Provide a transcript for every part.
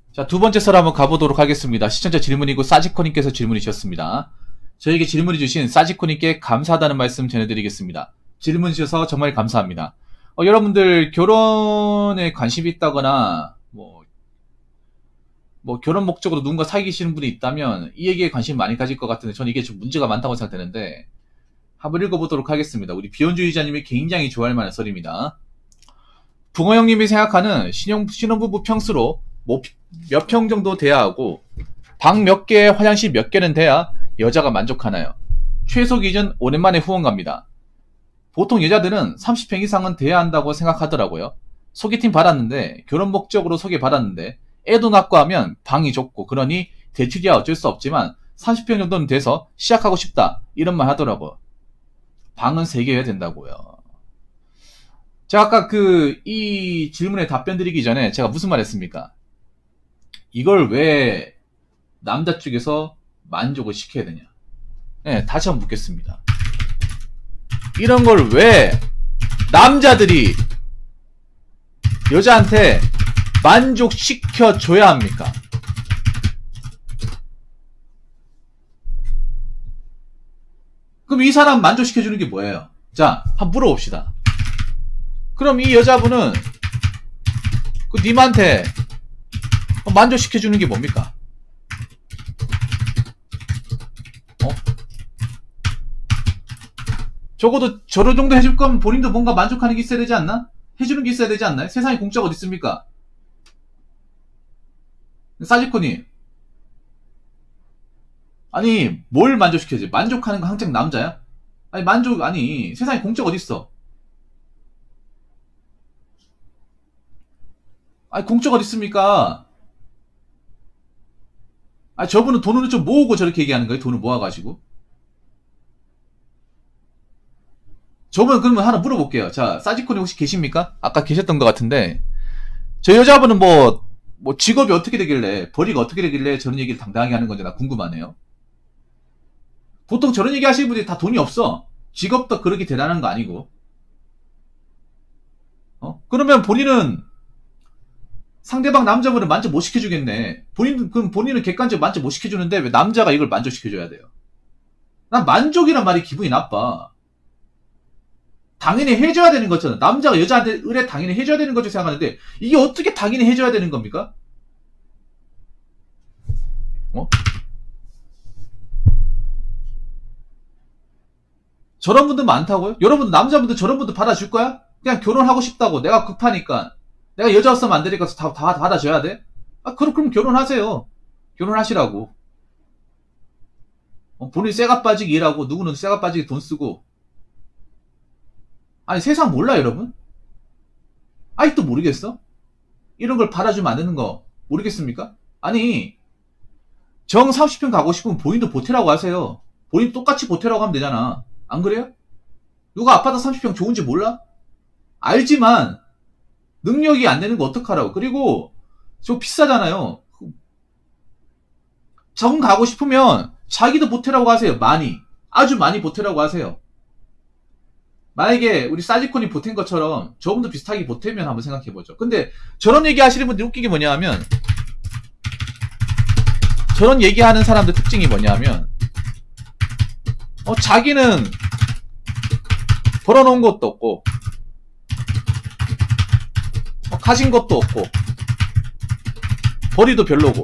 자, 두 번째 설 한번 가보도록 하겠습니다. 시청자 질문이고 사지코님께서 질문이 주셨습니다. 저에게 질문이 주신 사지코님께 감사하다는 말씀 전해드리겠습니다. 질문 주셔서 정말 감사합니다. 여러분들 결혼에 관심이 있다거나 뭐 결혼 목적으로 누군가 사귀시는 분이 있다면 이 얘기에 관심 많이 가질 것 같은데 저는 이게 좀 문제가 많다고 생각되는데 한번 읽어보도록 하겠습니다. 우리 비혼주의자님이 굉장히 좋아할 만한 설입니다. 붕어 형님이 생각하는 신혼부부 평수로 뭐 몇 평 정도 돼야 하고 방 몇 개, 화장실 몇 개는 돼야 여자가 만족하나요? 최소 기준 오랜만에 후원 갑니다. 보통 여자들은 30평 이상은 돼야 한다고 생각하더라고요. 소개팅 받았는데 결혼 목적으로 소개받았는데 애도 낳고 하면 방이 좁고 그러니 대출이야 어쩔 수 없지만 30평 정도는 돼서 시작하고 싶다 이런 말 하더라고요. 방은 3개여야 된다고요. 제가 아까 이 질문에 답변 드리기 전에 제가 무슨 말 했습니까? 이걸 왜 남자 쪽에서 만족을 시켜야 되냐? 네, 다시 한번 묻겠습니다. 이런 걸 왜 남자들이 여자한테 만족시켜줘야 합니까? 그럼 이 사람 만족시켜주는 게 뭐예요? 자, 한번 물어봅시다. 그럼 이 여자분은 님한테 만족시켜주는 게 뭡니까? 적어도 저런 정도 해줄 거면 본인도 뭔가 만족하는 게 있어야 되지 않나? 해주는 게 있어야 되지 않나요? 세상에 공짜가 어디 있습니까? 사지코님, 아니 뭘 만족시켜야지? 만족하는 거 항상 남자야? 아니 세상에 공짜가 어디 있어? 아니 공짜가 어디 있습니까? 아니 저분은 돈을 좀 모으고 저렇게 얘기하는 거예요? 돈을 모아가지고? 저분 그러면 하나 물어볼게요. 자, 사지코님 혹시 계십니까? 아까 계셨던 것 같은데 저 여자분은 뭐 직업이 어떻게 되길래 벌이가 어떻게 되길래 저런 얘기를 당당하게 하는 건지 나 궁금하네요. 보통 저런 얘기 하시는 분들이 다 돈이 없어. 직업도 그렇게 대단한 거 아니고. 그러면 본인은 상대방 남자분을 만족 못 시켜주겠네. 그럼 본인은 객관적으로 만족 못 시켜주는데 왜 남자가 이걸 만족시켜줘야 돼요? 난 만족이란 말이 기분이 나빠. 당연히 해줘야 되는 거잖아. 남자가 여자한테 의뢰 당연히 해줘야 되는 거죠 생각하는데 이게 어떻게 당연히 해줘야 되는 겁니까? 저런 분들 많다고요? 여러분 남자분들 저런 분들 받아줄 거야? 그냥 결혼하고 싶다고 내가 급하니까 내가 여자였으면 안 되니까 다 받아줘야 돼? 그럼 결혼하세요. 결혼하시라고. 본인이 쇠가 빠지기 일하고 누구는 쇠가 빠지기 돈 쓰고. 아니 세상 몰라 여러분? 아직도 모르겠어? 이런 걸 받아주면 안 되는 거 모르겠습니까? 아니 정 30평 가고 싶으면 본인도 보태라고 하세요. 본인 똑같이 보태라고 하면 되잖아. 안 그래요? 누가 아파트 30평 좋은지 몰라? 알지만 능력이 안 되는 거 어떡하라고. 그리고 저 비싸잖아요. 정 가고 싶으면 자기도 보태라고 하세요. 많이. 아주 많이 보태라고 하세요. 만약에 우리 사지콘이 보탠 것처럼 저분도 비슷하게 보태면 한번 생각해보죠. 근데 저런 얘기 하시는 분들 웃긴 게 뭐냐 하면 저런 얘기하는 사람들 특징이 뭐냐 하면 자기는 벌어놓은 것도 없고 가진 것도 없고 벌이도 별로고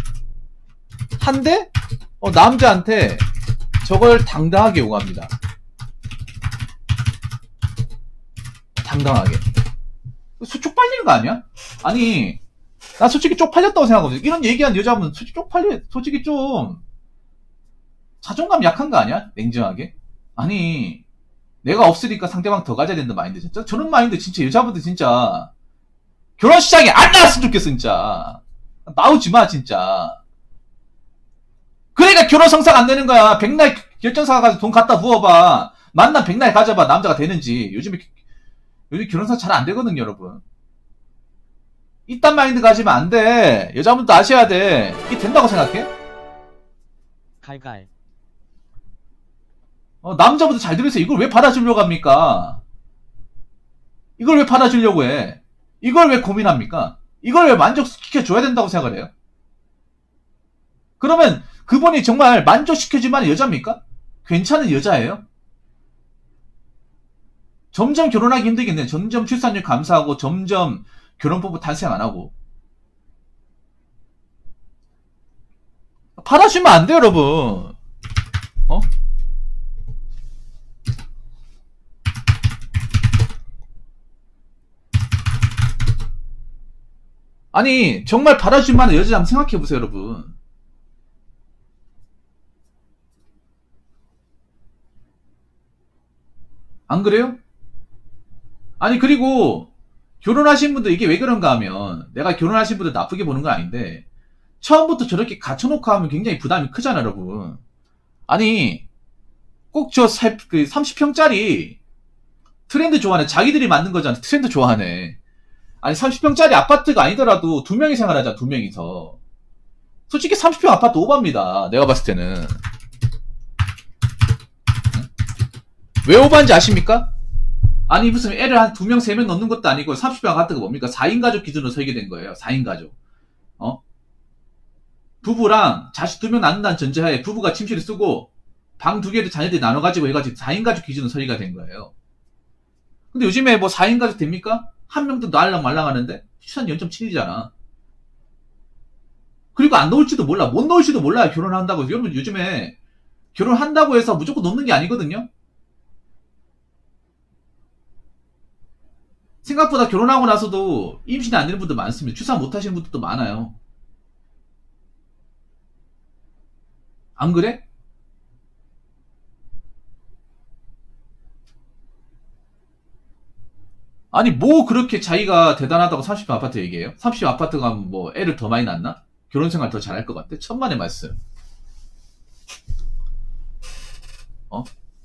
한데 남자한테 저걸 당당하게 요구합니다. 당당하게. 쪽팔리는 거 아니야? 아니 나 솔직히 쪽팔렸다고 생각하거든. 이런 얘기한 여자분 솔직히 좀 자존감 약한 거 아니야? 냉정하게. 아니 내가 없으니까 상대방 더 가져야 된다 마인드. 진짜 저런 마인드 진짜 여자분들 진짜 결혼시장에 안 나왔으면 좋겠어 진짜. 나오지마 진짜. 그러니까 결혼 성사가 안 되는 거야. 백날 결정사가 가서 돈 갖다 부어봐. 만남 백날 가져봐. 남자가 되는지. 요즘 결혼사 잘 안 되거든요 여러분. 이딴 마인드 가지면 안 돼. 여자분도 아셔야 돼. 이게 된다고 생각해? 갈갈. 남자분도 잘 들으세요. 이걸 왜 받아주려고 합니까? 이걸 왜 받아주려고 해? 이걸 왜 고민합니까? 이걸 왜 만족시켜줘야 된다고 생각을 해요? 그러면 그분이 정말 만족시켜줄 만한 여자입니까? 괜찮은 여자예요? 점점 결혼하기 힘들겠네. 점점 출산율 감소하고 점점 결혼부부 탄생 안 하고. 받아주면 안 돼요, 여러분. 어? 아니, 정말 받아줄 만한 여자 한번 생각해보세요, 여러분. 안 그래요? 아니, 그리고, 결혼하신 분들 이게 왜 그런가 하면, 내가 결혼하신 분들 나쁘게 보는 건 아닌데, 처음부터 저렇게 갖춰놓고 하면 굉장히 부담이 크잖아, 여러분. 아니, 꼭 저 30평짜리 트렌드 좋아하네. 자기들이 만든 거잖아. 트렌드 좋아하네. 아니, 30평짜리 아파트가 아니더라도 두 명이 생활하자, 두 명이서. 솔직히 30평 아파트 오바입니다. 내가 봤을 때는. 왜 오바인지 아십니까? 아니, 무슨 애를 한 2명, 3명 넣는 것도 아니고 30평 아파트가 뭡니까? 4인 가족 기준으로 설계된 거예요. 4인 가족. 어? 부부랑 자식 2명 낳는다는 전제하에 부부가 침실을 쓰고 방 2개를 자녀들이 나눠가지고 해가지고 4인 가족 기준으로 설계가 된 거예요. 근데 요즘에 뭐 4인 가족 됩니까? 한 명도 날랑 말랑 하는데 출산 0.7이잖아. 그리고 안 넣을지도 몰라. 못 넣을지도 몰라요. 결혼한다고. 여러분 요즘에 결혼한다고 해서 무조건 넣는 게 아니거든요. 생각보다 결혼하고 나서도 임신이 안 되는 분들 많습니다. 출산 못 하시는 분들도 많아요. 안 그래? 아니 뭐 그렇게 자기가 대단하다고 30평 아파트 얘기해요? 30평 아파트 가면 뭐 애를 더 많이 낳나? 결혼생활 더 잘할 것 같아? 천만의 말씀. 어?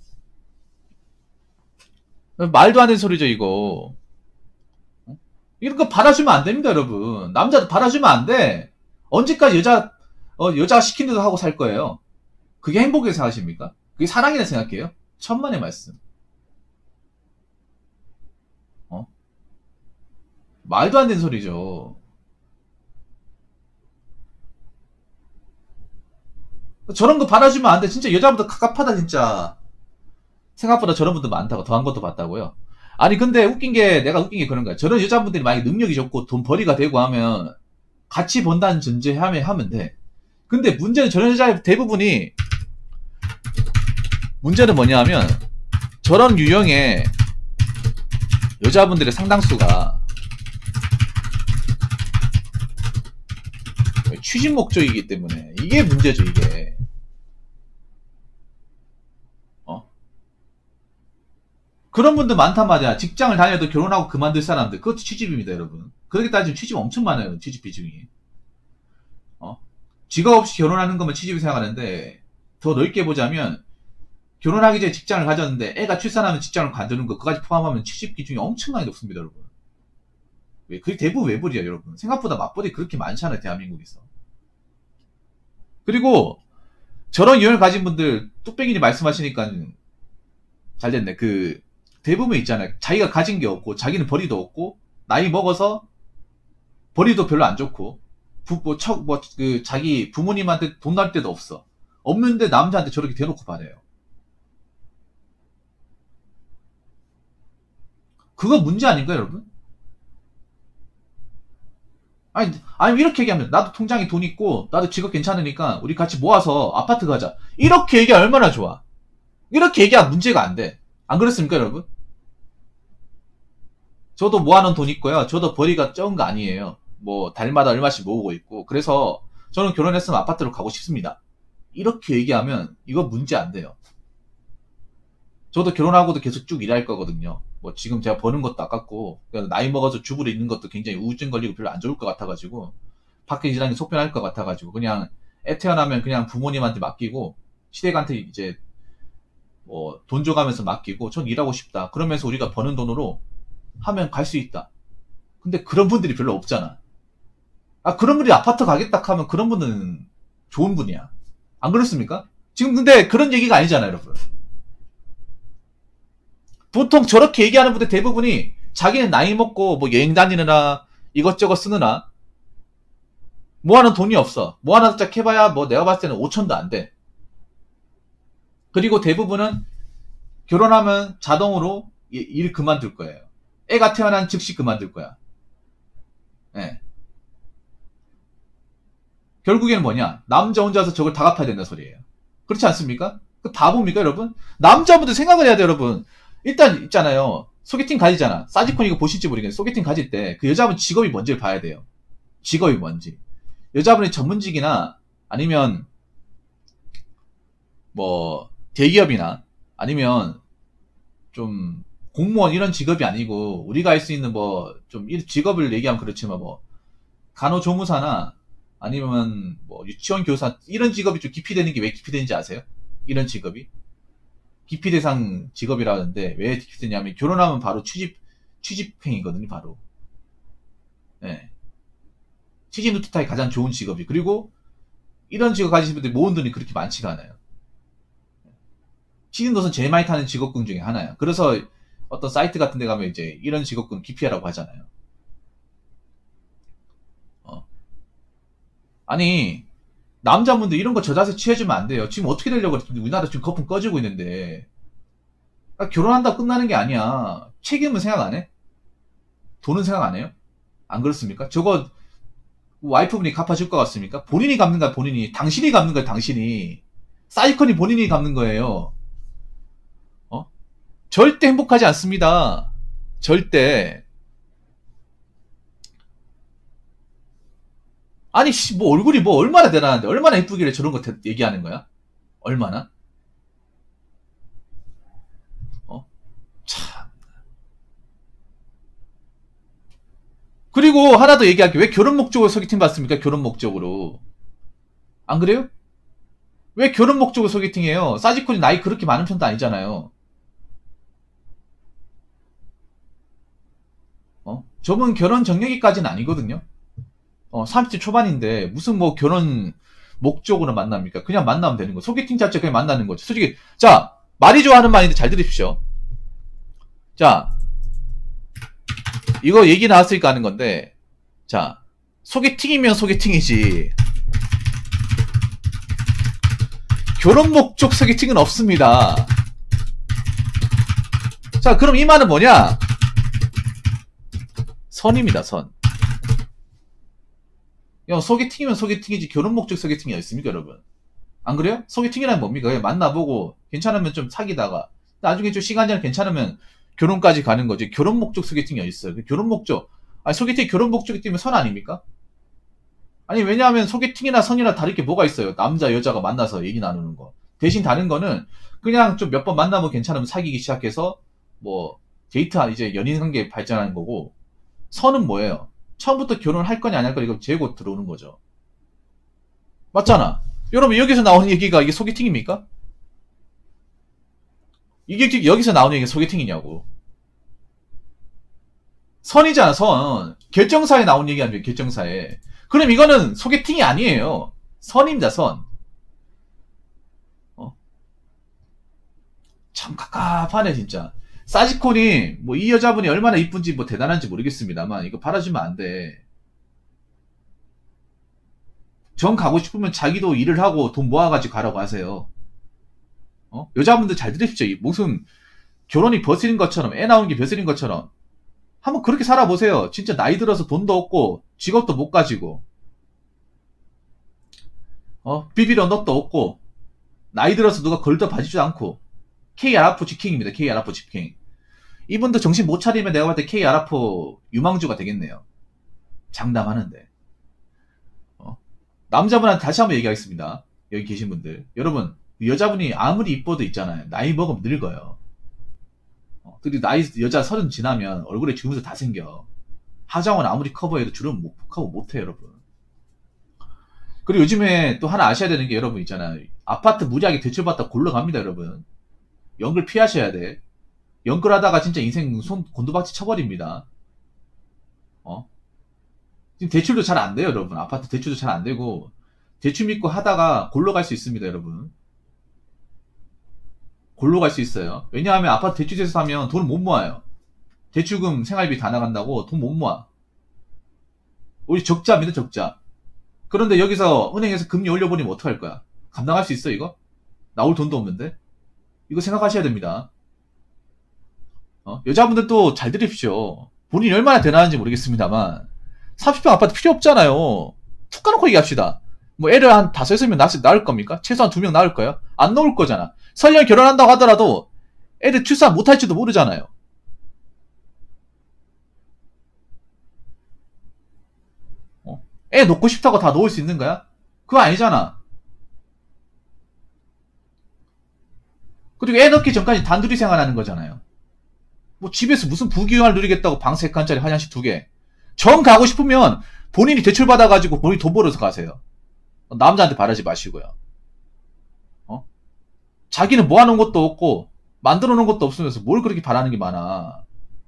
말도 안 되는 소리죠 이거. 어? 이런 거 받아주면 안 됩니다 여러분. 남자도 받아주면 안 돼. 언제까지 여자가 시킨 대로 하고 살 거예요? 그게 행복이라고 생각하십니까? 그게 사랑이라 생각해요? 천만의 말씀. 어? 말도 안 되는 소리죠. 저런 거 받아주면 안 돼. 진짜 여자보다 갑갑하다 진짜. 생각보다 저런 분들 많다고. 더한 것도 봤다고요. 아니 근데 내가 웃긴 게 그런 거야. 저런 여자분들이 만약에 능력이 좋고 돈벌이가 되고 하면 같이 번다는 전제하면 돼. 근데 문제는 저런 여자 대부분이 문제는 뭐냐 하면 저런 유형의 여자분들의 상당수가 취직 목적이기 때문에 이게 문제죠 이게. 그런 분들 많단 말이야. 직장을 다녀도 결혼하고 그만둘 사람들. 그것도 취집입니다, 여러분. 그렇게 따지면 취집 엄청 많아요, 취집 비중이. 직업 없이 결혼하는 거면 취집이 생각하는데, 더 넓게 보자면, 결혼하기 전에 직장을 가졌는데, 애가 출산하면 직장을 관두는 거, 그까지 포함하면 취집 비중이 엄청나게 높습니다, 여러분. 그게 대부분 외벌이야, 여러분. 생각보다 맞벌이 그렇게 많지 않아요, 대한민국에서. 그리고, 저런 유형을 가진 분들, 뚝배기니 말씀하시니까, 잘 됐네. 대부분 있잖아요. 자기가 가진 게 없고, 자기는 벌이도 없고, 나이 먹어서, 벌이도 별로 안 좋고, 자기 부모님한테 돈 날 데도 없어. 없는데 남자한테 저렇게 대놓고 받아요. 그거 문제 아닌가요, 여러분? 아니, 이렇게 얘기하면, 나도 통장에 돈 있고, 나도 직업 괜찮으니까, 우리 같이 모아서 아파트 가자. 이렇게 얘기하면 얼마나 좋아. 이렇게 얘기하면 문제가 안 돼. 안 그렇습니까, 여러분? 저도 모아놓은 돈 있고요. 저도 벌이가 적은 거 아니에요. 뭐, 달마다 얼마씩 모으고 있고. 그래서, 저는 결혼했으면 아파트로 가고 싶습니다. 이렇게 얘기하면, 이거 문제 안 돼요. 저도 결혼하고도 계속 쭉 일할 거거든요. 뭐, 지금 제가 버는 것도 아깝고, 나이 먹어서 주부로 있는 것도 굉장히 우울증 걸리고 별로 안 좋을 것 같아가지고, 밖에 일하는 게 속편할 것 같아가지고, 그냥, 애 태어나면 그냥 부모님한테 맡기고, 시댁한테 이제, 뭐, 돈 줘가면서 맡기고, 전 일하고 싶다. 그러면서 우리가 버는 돈으로 하면 갈 수 있다. 근데 그런 분들이 별로 없잖아. 그런 분이 아파트 가겠다 하면 그런 분은 좋은 분이야. 안 그렇습니까? 지금 근데 그런 얘기가 아니잖아요, 여러분. 보통 저렇게 얘기하는 분들 대부분이 자기는 나이 먹고 뭐 여행 다니느라 이것저것 쓰느라 모아놓은 돈이 없어. 모아놓은 짝 해봐야 뭐 내가 봤을 때는 5천도 안 돼. 그리고 대부분은 결혼하면 자동으로 일 그만둘 거예요. 애가 태어난 즉시 그만둘 거야. 예. 결국에는 뭐냐? 남자 혼자서 저걸 다 갚아야 된다는 소리예요. 그렇지 않습니까? 그 바보입니까, 여러분? 남자분들 생각을 해야 돼요, 여러분. 일단 있잖아요. 소개팅 가지잖아. 사지콘 이거 보실지 모르겠는데 소개팅 가질 때 그 여자분 직업이 뭔지를 봐야 돼요. 직업이 뭔지. 여자분이 전문직이나 아니면 뭐 대기업이나 아니면 좀 공무원 이런 직업이 아니고 우리가 할 수 있는 뭐 좀 직업을 얘기하면 그렇지만 뭐 간호조무사나 아니면 뭐 유치원 교사 이런 직업이 좀 기피되는 게 왜 기피되는지 아세요? 이런 직업이 기피 대상 직업이라는데 왜 기피되냐면 결혼하면 바로 취직행위거든요. 바로. 네. 취직 루트타기 가장 좋은 직업이. 그리고 이런 직업 가지신 분들 모은 돈이 그렇게 많지가 않아요. 취직 노선 제일 많이 타는 직업군 중에 하나야. 그래서 어떤 사이트 같은 데 가면 이제 이런 직업군 기피하라고 하잖아요. 아니 남자분들 이런 거 저자세 취해주면 안 돼요. 지금 어떻게 되려고 그래? 우리나라 지금 거품 꺼지고 있는데 결혼한다고 끝나는 게 아니야. 책임은 생각 안 해? 돈은 생각 안 해요? 안 그렇습니까? 저거 와이프분이 갚아줄 것 같습니까? 본인이 갚는 거야, 본인이. 당신이 갚는 거야, 당신이. 사이콘이 본인이 갚는 거예요. 절대 행복하지 않습니다. 절대. 아니, 뭐 얼굴이 뭐 얼마나 대단한데, 얼마나 예쁘길래 저런 거 얘기하는 거야? 얼마나? 참. 그리고 하나 더 얘기할게. 왜 결혼 목적으로 소개팅 받습니까? 결혼 목적으로. 안 그래요? 왜 결혼 목적으로 소개팅해요? 사지콘이 나이 그렇게 많은 편도 아니잖아요. 저분 결혼 정력이까지는 아니거든요. 30대 초반인데 무슨 뭐 결혼 목적으로 만납니까? 그냥 만나면 되는 거. 소개팅 자체 그냥 만나는 거죠. 솔직히 자 말이 좋아하는 말인데 잘 들으십시오. 자 이거 얘기 나왔으니까 하는 건데 자 소개팅이면 소개팅이지 결혼 목적 소개팅은 없습니다. 자 그럼 이 말은 뭐냐? 선입니다. 선. 야, 소개팅이면 소개팅이지 결혼 목적 소개팅이 있습니까 여러분? 안 그래요? 소개팅이란 뭡니까? 그냥 만나보고 괜찮으면 좀 사귀다가 나중에 좀 시간 지나면 괜찮으면 결혼까지 가는 거지. 결혼 목적 소개팅이 어딨어요? 결혼 목적 아니 소개팅 결혼 목적이 뛰면 선 아닙니까? 아니 왜냐하면 소개팅이나 선이나 다를 게 뭐가 있어요? 남자 여자가 만나서 얘기 나누는 거. 대신 다른 거는 그냥 좀 몇 번 만나면 괜찮으면 사귀기 시작해서 뭐 데이트 이제 연인 관계 발전하는 거고 선은 뭐예요? 처음부터 결혼을 할 거냐 안 할 거냐 이거 재고 들어오는 거죠. 맞잖아. 여러분 여기서 나오는 얘기가 이게 소개팅입니까? 이게 여기서 나오는 얘기가 소개팅이냐고. 선이잖아 선. 결정사에 나온 얘기 아니에요. 결정사에. 그럼 이거는 소개팅이 아니에요. 선입니다 선. 참 갑갑하네 진짜. 사지콘이 뭐 이 여자분이 얼마나 이쁜지 뭐 대단한지 모르겠습니다만 이거 바라주면 안 돼. 정 가고 싶으면 자기도 일을 하고 돈 모아가지고 가라고 하세요. 여자분들 잘 들으십시오. 무슨 결혼이 버스인 것처럼 애 나오는 게 벼슬인 것처럼 한번 그렇게 살아보세요. 진짜 나이 들어서 돈도 없고 직업도 못 가지고 비빌 언덕도 없고 나이 들어서 누가 걸터 봐주지도 않고 K아라포 직행입니다. K아라포 직행. 이분도 정신 못 차리면 내가 볼 때 K아라포 유망주가 되겠네요. 장담하는데. 남자분한테 다시 한번 얘기하겠습니다. 여기 계신 분들. 여러분 여자분이 아무리 이뻐도 있잖아요. 나이 먹으면 늙어요. 그리고 나이 여자 30 지나면 얼굴에 주름도 다 생겨. 화장은 아무리 커버해도 주름 못 커버 못해 여러분. 그리고 요즘에 또 하나 아셔야 되는 게 여러분 있잖아요. 아파트 무리하게 대출받다 골러갑니다 여러분. 연글 피하셔야 돼. 연글하다가 진짜 인생 손 곤두박질 쳐버립니다. 지금 대출도 잘 안 돼요 여러분. 아파트 대출도 잘 안 되고 대출 믿고 하다가 골로 갈 수 있습니다 여러분. 골로 갈 수 있어요. 왜냐하면 아파트 대출에서 사면 돈을 못 모아요. 대출금 생활비 다 나간다고 돈 못 모아. 우리 적자입니다, 적자. 그런데 여기서 은행에서 금리 올려버리면 어떡할 거야? 감당할 수 있어, 이거? 나올 돈도 없는데? 이거 생각하셔야 됩니다. 여자분들도 잘 들으십시오. 본인이 얼마나 대단한지 모르겠습니다만 30평 아파트 필요 없잖아요. 툭 까놓고 얘기합시다. 뭐 애를 한 5, 6명 낳을 겁니까? 최소한 2명 낳을 거예요? 안 나올 거잖아. 설령 결혼한다고 하더라도 애들 출산 못할지도 모르잖아요. 애 놓고 싶다고 다 놓을 수 있는 거야? 그거 아니잖아. 그리고 애 낳기 전까지 단둘이 생활하는 거잖아요. 뭐 집에서 무슨 부귀영화를 누리겠다고 방 3칸짜리 화장실 2개. 정 가고 싶으면 본인이 대출받아가지고 본인이 돈 벌어서 가세요. 남자한테 바라지 마시고요. 자기는 모아놓은 것도 없고 만들어 놓은 것도 없으면서 뭘 그렇게 바라는 게 많아.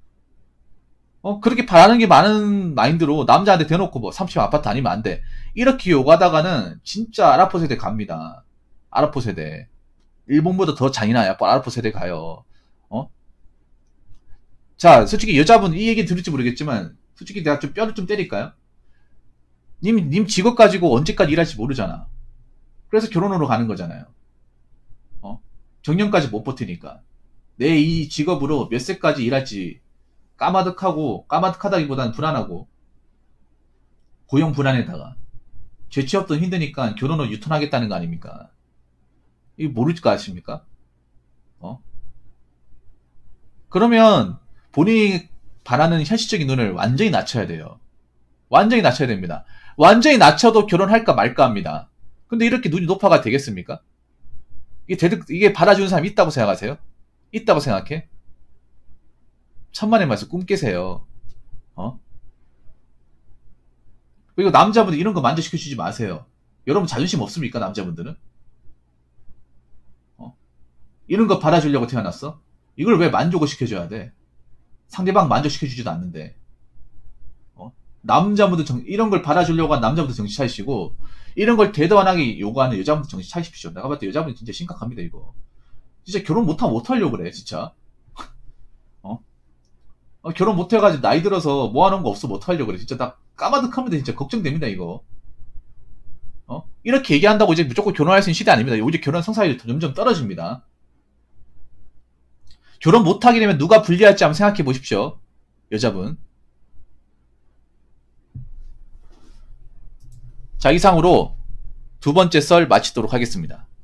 그렇게 바라는 게 많은 마인드로 남자한테 대놓고 뭐 30층 아파트 아니면 안 돼. 이렇게 요구하다가는 진짜 아랍포 세대 갑니다. 아랍포 세대. 일본보다 더 잔인해요. 아랍포 세대 가요. 자, 솔직히 여자분 이 얘기 들을지 모르겠지만 솔직히 내가 좀 뼈를 좀 때릴까요? 님 직업 가지고 언제까지 일할지 모르잖아. 그래서 결혼으로 가는 거잖아요. 정년까지 못 버티니까. 내 이 직업으로 몇 세까지 일할지 까마득하다기보다는 불안하고 고용 불안에다가 재취업도 힘드니까 결혼을 유턴하겠다는 거 아닙니까? 이거 모를 거 아십니까? 그러면 본인이 바라는 현실적인 눈을 완전히 낮춰야 돼요. 완전히 낮춰야 됩니다. 완전히 낮춰도 결혼할까 말까 합니다. 근데 이렇게 눈이 높아가 되겠습니까? 이게 받아주는 사람이 있다고 생각하세요? 있다고 생각해? 천만의 말씀 꿈 깨세요. 그리고 남자분들 이런 거 만족시켜주지 마세요. 여러분 자존심 없습니까? 남자분들은? 이런 거 받아주려고 태어났어? 이걸 왜 만족을 시켜줘야 돼? 상대방 만족시켜주지도 않는데. 남자분들 이런 걸 받아주려고 한 남자분들 정신 차리시고, 이런 걸 대단하게 요구하는 여자분들 정신 차리십시오. 내가 봤을 때 여자분들 진짜 심각합니다, 이거. 진짜 결혼 못하면 어떡하려고 그래, 진짜. 결혼 못해가지고 나이 들어서 모아놓은 거 없으면 어떡하려고 그래. 진짜 나 까마득합니다, 진짜. 걱정됩니다, 이거. 이렇게 얘기한다고 이제 무조건 결혼할 수 있는 시대 아닙니다. 오히려 결혼 성사율이 점점 떨어집니다. 결혼 못하게 되면 누가 불리할지 한번 생각해 보십시오. 여자분. 자, 이상으로 두 번째 썰 마치도록 하겠습니다.